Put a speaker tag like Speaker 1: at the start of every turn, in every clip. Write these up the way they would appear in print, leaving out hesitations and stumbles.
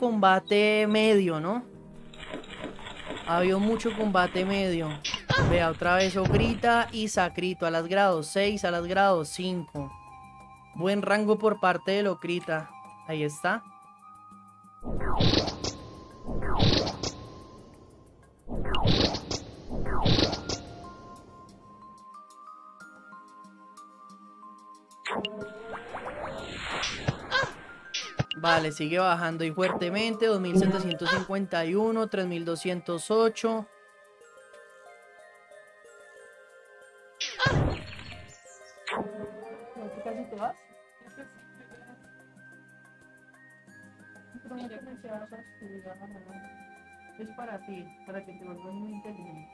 Speaker 1: combate medio, ¿no? Ha habido mucho combate medio. Vea, otra vez Ogrita y Sacrito a las grados 6, a las grados 5. Buen rango por parte de Ocrita. Ahí está. Vale, sigue bajando y fuertemente. 2751, 3208. ¿Casi te vas? Es para ti, para que te vuelvas muy inteligente.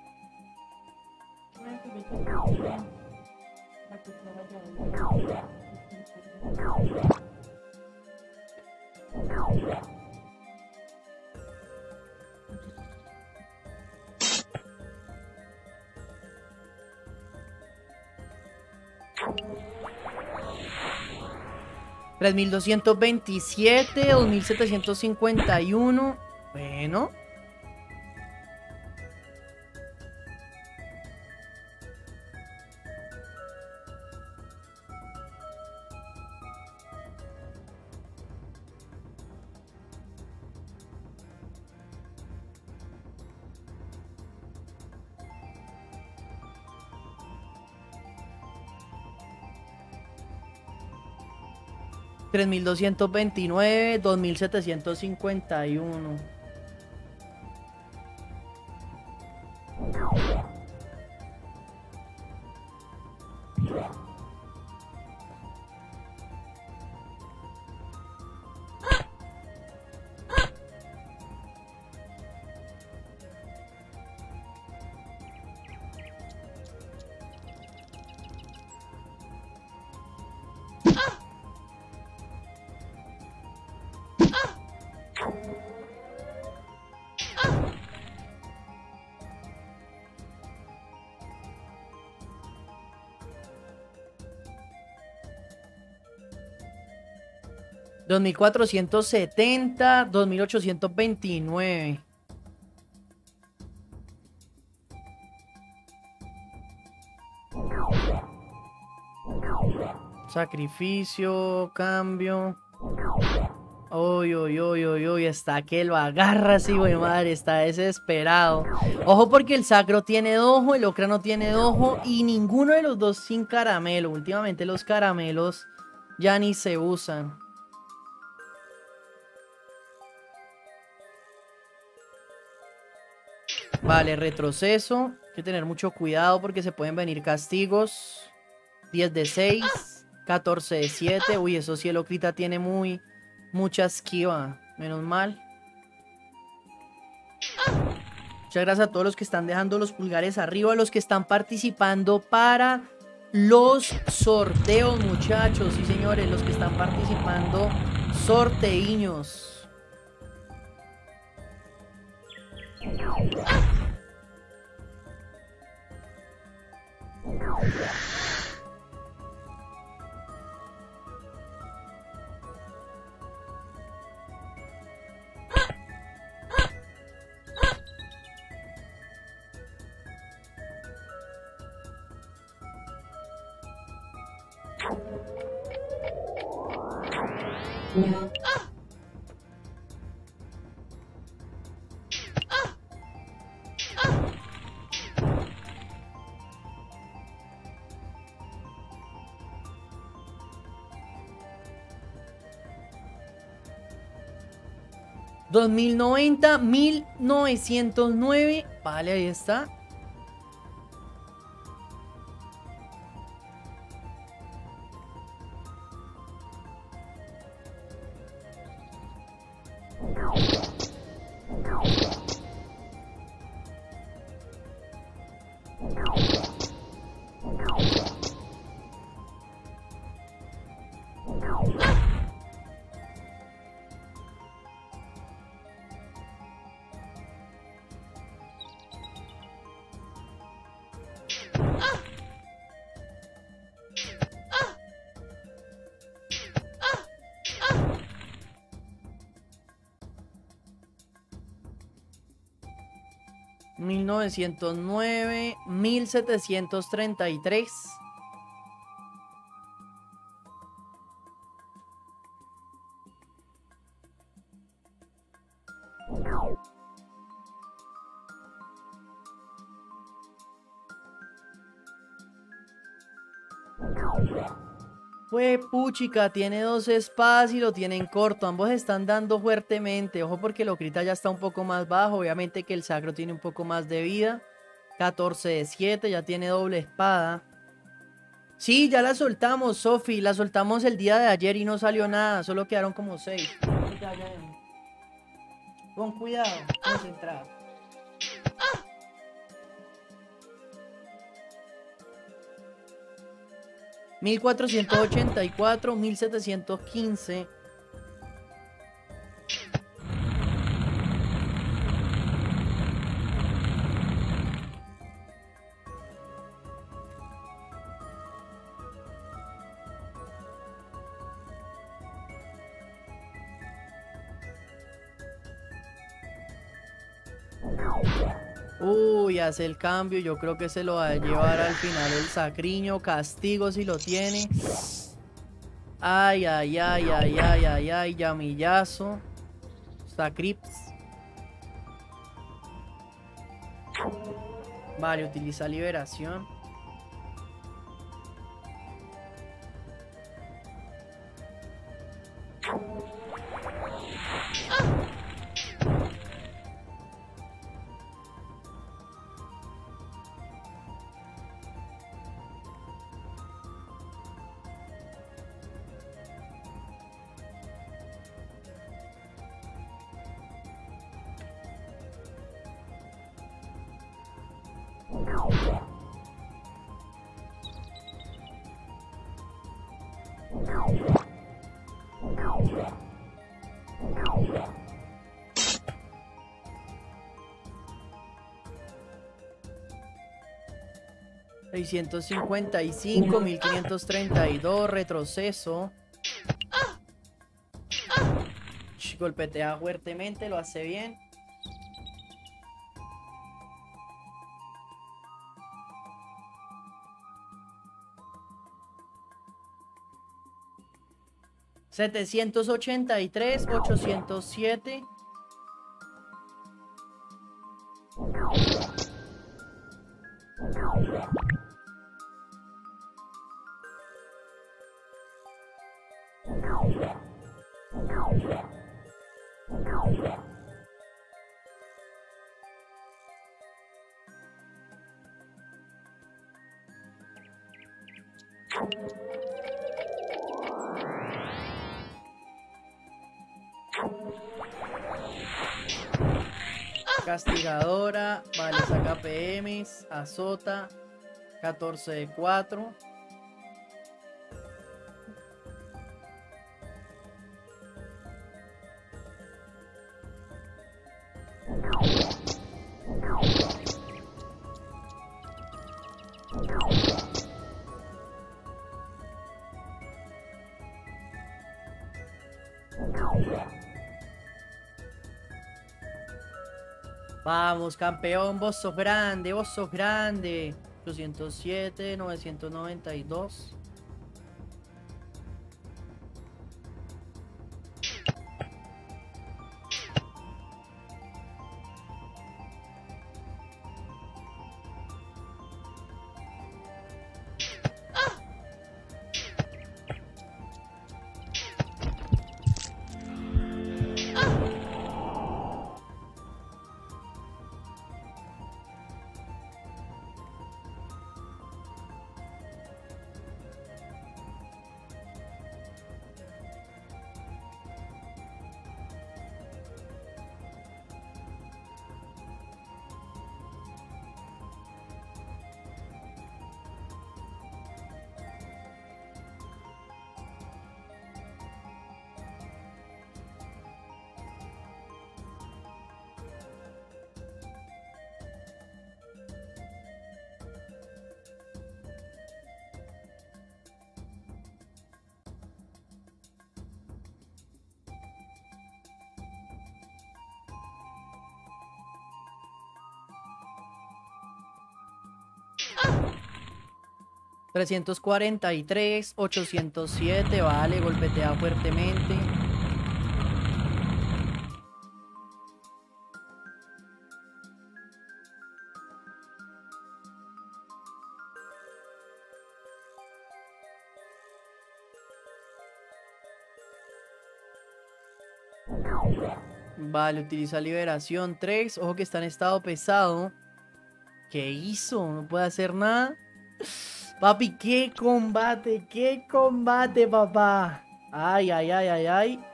Speaker 1: $3227, 2751. Bueno. $3229, 2751. $2470, 2829. Sacrificio, cambio. Uy, uy, uy, uy, uy, está que lo agarra así, güey, madre, está desesperado. Ojo porque el Sacro tiene dojo, el Ocra no tiene dojo y ninguno de los dos sin caramelo. Últimamente los caramelos ya ni se usan. Vale, retroceso. Hay que tener mucho cuidado porque se pueden venir castigos. 10 de 6, 14 de 7. Uy, eso sí, el Ocrita tiene mucha esquiva. Menos mal. Muchas gracias a todos los que están dejando los pulgares arriba, los que están participando para los sorteos, muchachos. Sí, señores, los que están participando. Sorteiños. $2090, 1909. Vale, ahí está. 1909, 1733. Fue puchica, tiene dos espadas y lo tienen corto. Ambos están dando fuertemente. Ojo porque el Ocrita ya está un poco más bajo. Obviamente que el Sacro tiene un poco más de vida. 14 de 7, ya tiene doble espada. Sí, ya la soltamos, Sofi. La soltamos el día de ayer y no salió nada. Solo quedaron como 6. Con cuidado, concentrado. 1484, 1715. Uy, hace el cambio. Yo creo que se lo va a llevar al final el Sacriño. Castigo si lo tiene. Ay, ay, ay, ay, ay, ay, ay. Llamillazo. Sacrips. Vale, utiliza liberación. $655, 1532, retroceso. Golpetea fuertemente, lo hace bien. $783, 807. Castigadora, vale, saca PMs, azota, 14 de 4. Vamos, campeón, vos sos grande, vos sos grande. 807, 992. 343, 807, vale, golpetea fuertemente. Vale, utiliza liberación 3. Ojo que está en estado pesado. ¿Qué hizo? No puede hacer nada. Papi, qué combate, papá. Ay, ay, ay, ay, ay.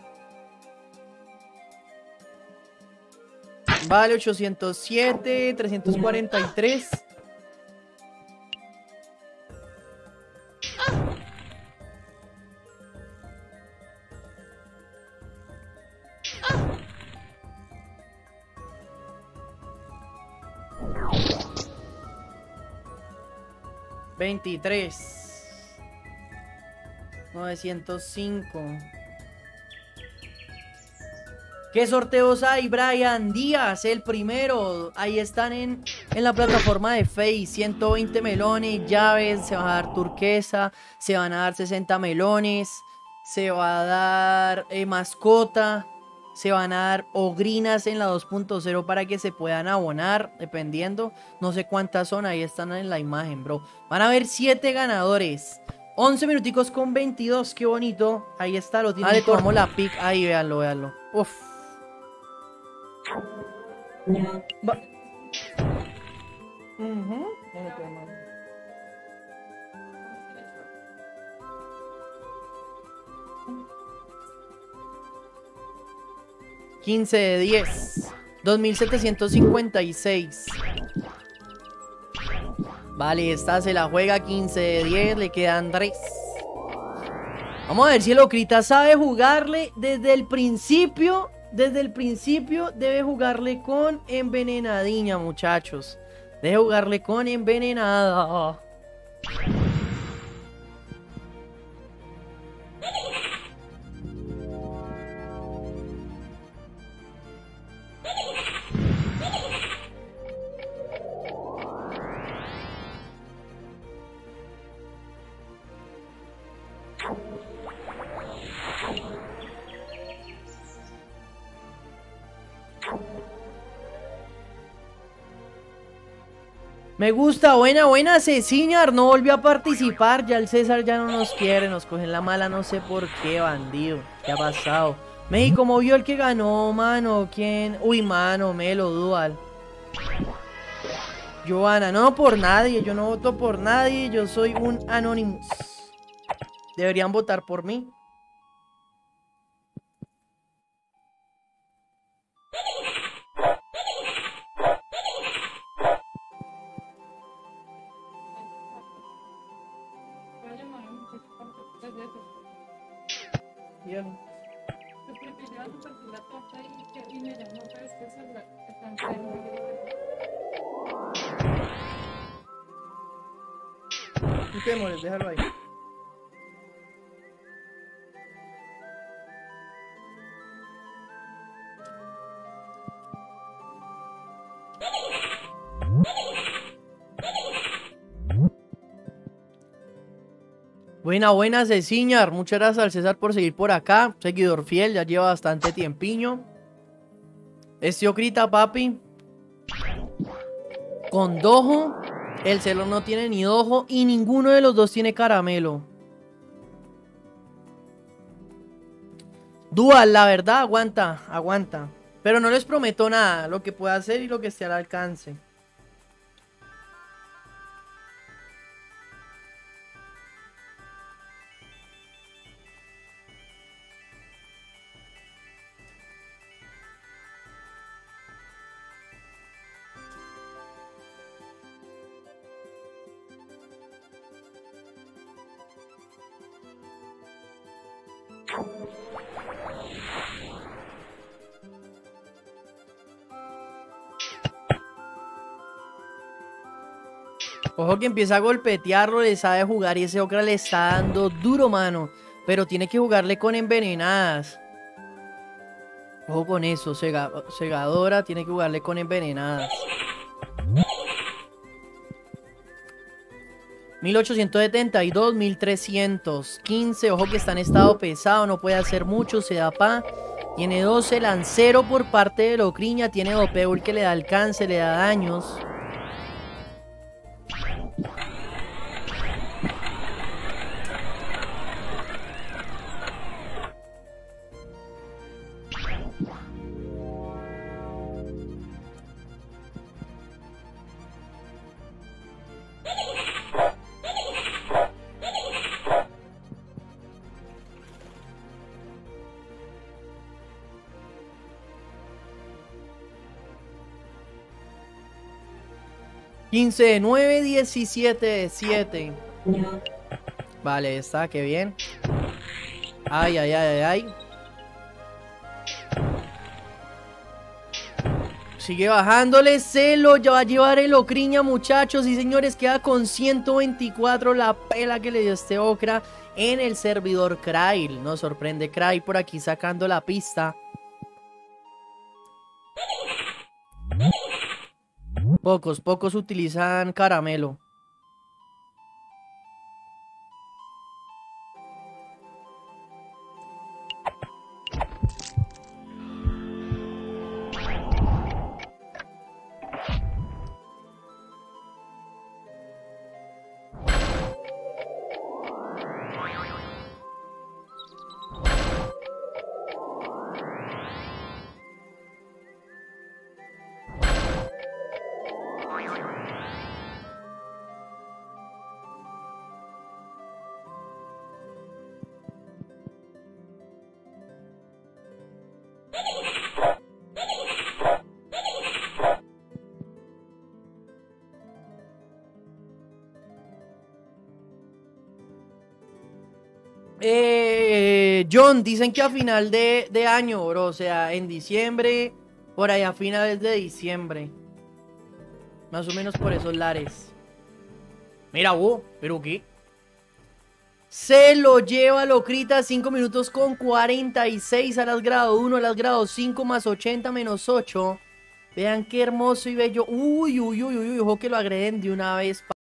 Speaker 1: Vale, 807, 343. $23. 905. ¿Qué sorteos hay, Brian Díaz? El primero. Ahí están en la plataforma de Face. 120 melones, llaves. Se va a dar turquesa. Se van a dar 60 melones. Se va a dar mascota. Se van a dar ogrinas en la 2.0 para que se puedan abonar, dependiendo. No sé cuántas son, ahí están en la imagen, bro. Van a haber 7 ganadores. 11 minuticos con 22, qué bonito. Ahí está, lo tiene. Ah, le tomamos la pick. Ahí, véanlo, véanlo. Uf. Va. 15 de 10. 2756. Vale, esta se la juega 15 de 10. Le quedan 3. Vamos a ver si el Ocrita sabe jugarle desde el principio. Desde el principio debe jugarle con envenenadiña, muchachos. Debe jugarle con envenenada. Me gusta, buena, Ceciñar, no volvió a participar, ya el César ya no nos quiere, nos cogen la mala, no sé por qué, bandido, ¿qué ha pasado? México movió el que ganó, mano, ¿quién? Uy, mano, Melo, Dual. Joana, no por nadie, yo no voto por nadie, yo soy un Anonymous. Deberían votar por mí. Bien. No te demores, déjalo ahí. Buena, Ceciñar. Muchas gracias al César por seguir por acá. Seguidor fiel, ya lleva bastante tiempiño. Este Ocrita, papi. Con dojo. El Celo no tiene ni dojo y ninguno de los dos tiene caramelo. Dual, la verdad, aguanta. Pero no les prometo nada, lo que pueda hacer y lo que esté al alcance. Ojo que empieza a golpetearlo, le sabe jugar y ese Ocra le está dando duro, mano. Pero tiene que jugarle con envenenadas. Ojo con eso, segadora, tiene que jugarle con envenenadas. 1872, 1315. Ojo que está en estado pesado, no puede hacer mucho, se da pa. Tiene 12, Lancero por parte de Locriña. Tiene Dopeul que le da alcance, le da daños. $15 de 9, 17 de 7. Vale, está, qué bien. Ay, ay, ay, ay, ay. Sigue bajándole, se lo va a llevar el Ocriña, muchachos. Y señores, queda con 124 la pela que le dio este Ocra en el servidor Krail. Nos sorprende Krail por aquí sacando la pista. Pocos utilizan caramelo. John, dicen que a final de año, bro. O sea, en diciembre, por allá a finales de diciembre. Más o menos por esos lares. Mira, pero ¿qué? Se lo lleva Locrita, 5 minutos con 46 a las grado 1, a las grado 5 más 80 menos 8. Vean qué hermoso y bello. Uy, ojo que lo agreden de una vez.